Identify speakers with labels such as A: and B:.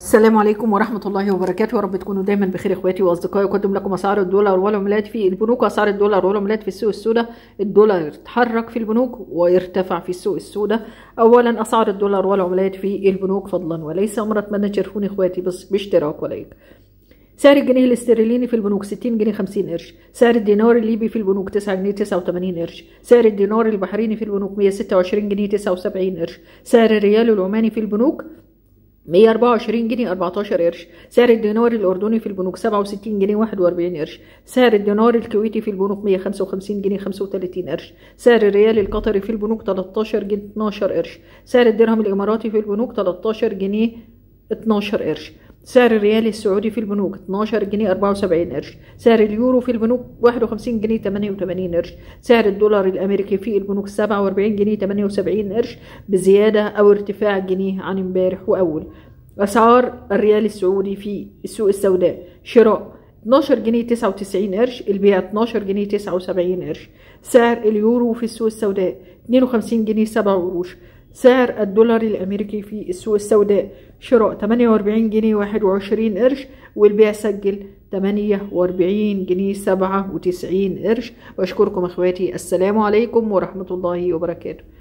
A: السلام عليكم ورحمة الله وبركاته، يا رب تكونوا دايما بخير اخواتي واصدقائي. اقدم لكم اسعار الدولار والعملات في البنوك. اسعار الدولار والعملات في السوق السوداء. الدولار اتحرك في البنوك ويرتفع في السوق السوداء. اولا اسعار الدولار والعملات في البنوك فضلا وليس امر. اتمنى تشاركوني اخواتي بس باشتراك ولايك. سعر الجنيه الاسترليني في البنوك 60 جنيه 50 قرش. سعر الدينار الليبي في البنوك 9 جنيه 89 قرش. سعر الدينار البحريني في البنوك 126 جنيه 79 قرش. سعر الريال العماني في البنوك 124 جنيه 14 قرش. سعر الدينار الأردني في البنوك 67 جنيه 41 قرش. سعر الدينار الكويتي في البنوك 155 جنيه 35 قرش. سعر الريال القطري في البنوك 13 جنيه 12 قرش. سعر الدرهم الإماراتي في البنوك 13 جنيه 12 قرش. سعر الريال السعودي في البنوك 12 جنيه 74 قرش. سعر اليورو في البنوك 51 جنيه 88 قرش. سعر الدولار الأمريكي في البنوك 47 جنيه 78 قرش بزيادة أو ارتفاع جنيه عن امبارح وأول. أسعار الريال السعودي في السوق السوداء: شراء 12 جنيه 99 قرش، البيع 12 جنيه 79 قرش. سعر اليورو في السوق السوداء 52 جنيه 7 قروش. سعر الدولار الأمريكي في السوق السوداء: شراء 48 جنيه 21 قرش، والبيع سجل 48 جنيه 97 قرش. وأشكركم أخواتي، السلام عليكم ورحمة الله وبركاته.